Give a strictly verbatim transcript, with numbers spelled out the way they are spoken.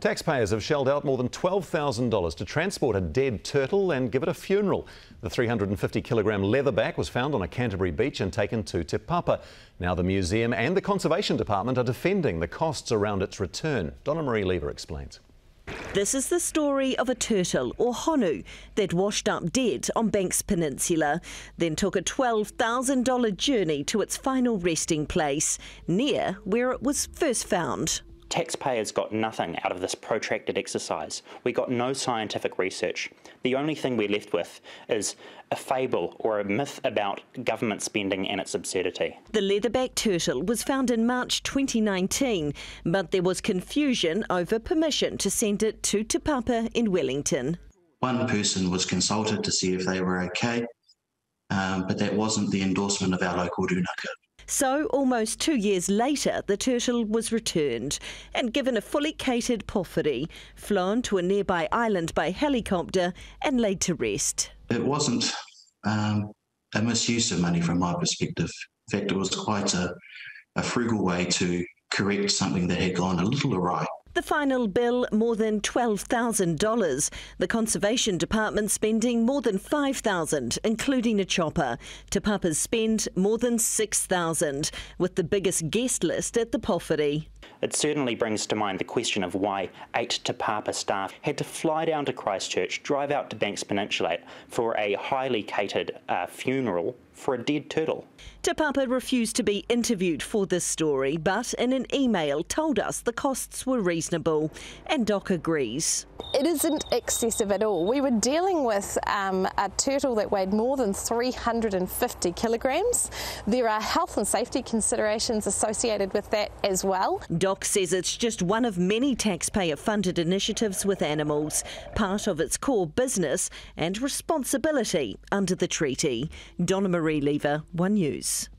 Taxpayers have shelled out more than twelve thousand dollars to transport a dead turtle and give it a funeral. The three hundred fifty kilogram leatherback was found on a Canterbury beach and taken to Te Papa. Now the museum and the Conservation Department are defending the costs around its return. Donna Marie Lever explains. This is the story of a turtle, or honu, that washed up dead on Banks Peninsula, then took a twelve thousand dollar journey to its final resting place, near where it was first found. Taxpayers got nothing out of this protracted exercise. We got no scientific research. The only thing we're left with is a fable or a myth about government spending and its absurdity. The leatherback turtle was found in March twenty nineteen, but there was confusion over permission to send it to Te Papa in Wellington. One person was consulted to see if they were okay, um, but that wasn't the endorsement of our local rūnaka. So, almost two years later, the turtle was returned and given a fully catered pōwhiri, flown to a nearby island by helicopter and laid to rest. It wasn't um, a misuse of money from my perspective. In fact, it was quite a, a frugal way to correct something that had gone a little awry. The final bill, more than twelve thousand dollars. The Conservation Department spending more than five thousand dollars, including a chopper. Te Papa's spend more than six thousand dollars, with the biggest guest list at the pōwhiri. It certainly brings to mind the question of why eight Te Papa staff had to fly down to Christchurch, drive out to Banks Peninsula for a highly catered uh, funeral for a dead turtle. Te Papa refused to be interviewed for this story, but in an email told us the costs were reasonable, and Doc agrees. It isn't excessive at all. We were dealing with um, a turtle that weighed more than three hundred fifty kilograms. There are health and safety considerations associated with that as well. Doc says it's just one of many taxpayer-funded initiatives with animals, part of its core business and responsibility under the treaty. Donna Marie Lever, One News.